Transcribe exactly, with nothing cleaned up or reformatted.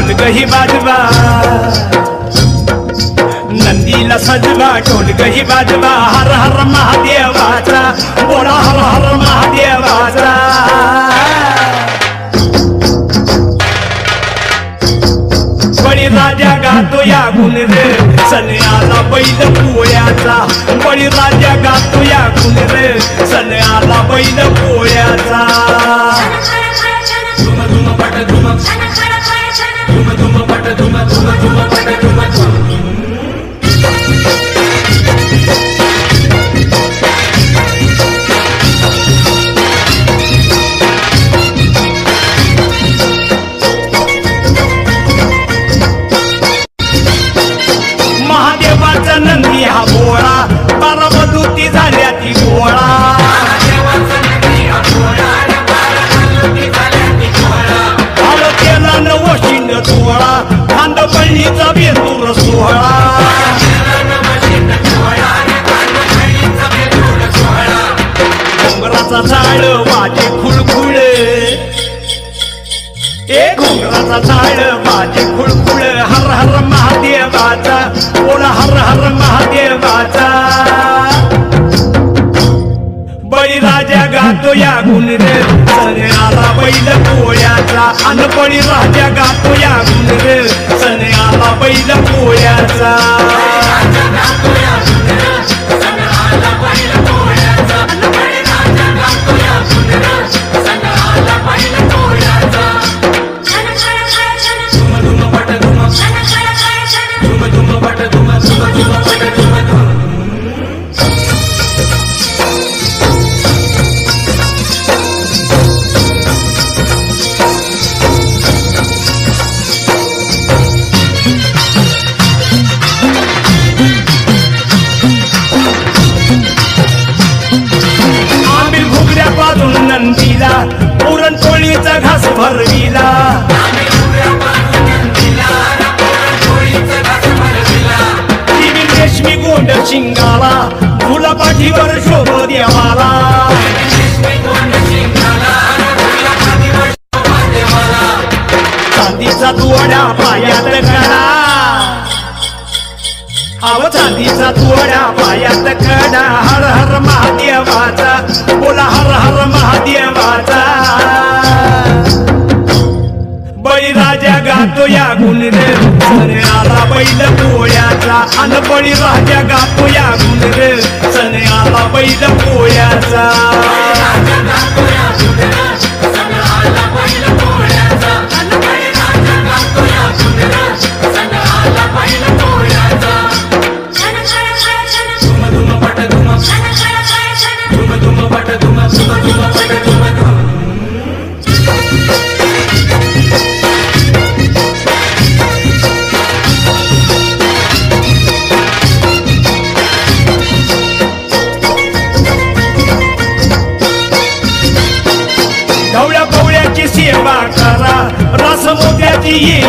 ढोलक ही वाजवा, नंदीला सजवा ढोलक ही वाजवा, हर हर महादेवाचा बोला हर हर महादेवाचा। बळीराजा गातो या गुण रे सण आला बैल पोळ्याचा, बळीराजा गातो या गुण रे सण आला बैल पोळ्याचा। धुम धुम पट धुम धुम धुम पट धुम धुम धुम पट धुम धुम। महादेवाचा नंदी हा भोळा, बारामधूती झाल्या ती गोळा। केला न वशिंड सोहळा, खांद बळीचा बेतूर सोहळा। घोंगराचा झाड वाजे खुळखुळ, ए घोंगराचा झाड वाजे खुळखुळ, हर हर महादेवाचा बोला हर हर महादेवाचा। बळीराजा गातो या गुण रे सण आला बैल पोळ्याचा, अन बळीराजा गातो या गुण रे सण आला बैल पोळ्याचा। नंदीला पुरणपोळीचा घास भरविला, दिवी रेशमी गोंड शिंगाला, फुला पाठीवर शोभ देवाला। चांदीचा तुवड्या पायात कडा, अव चांदीचा तुवड्या पायात कडा, हर हर महादेवाचा बोला हर हर महादेवाचा। बळीराजा गातो या गुण रे सण आला बैल पोळ्याचा, अन बळीराजा गातो या गुण रे सण आला बैल पोळ्याचा। ढवळ्या पवळ्याची सेवा करा, रस मोत्याची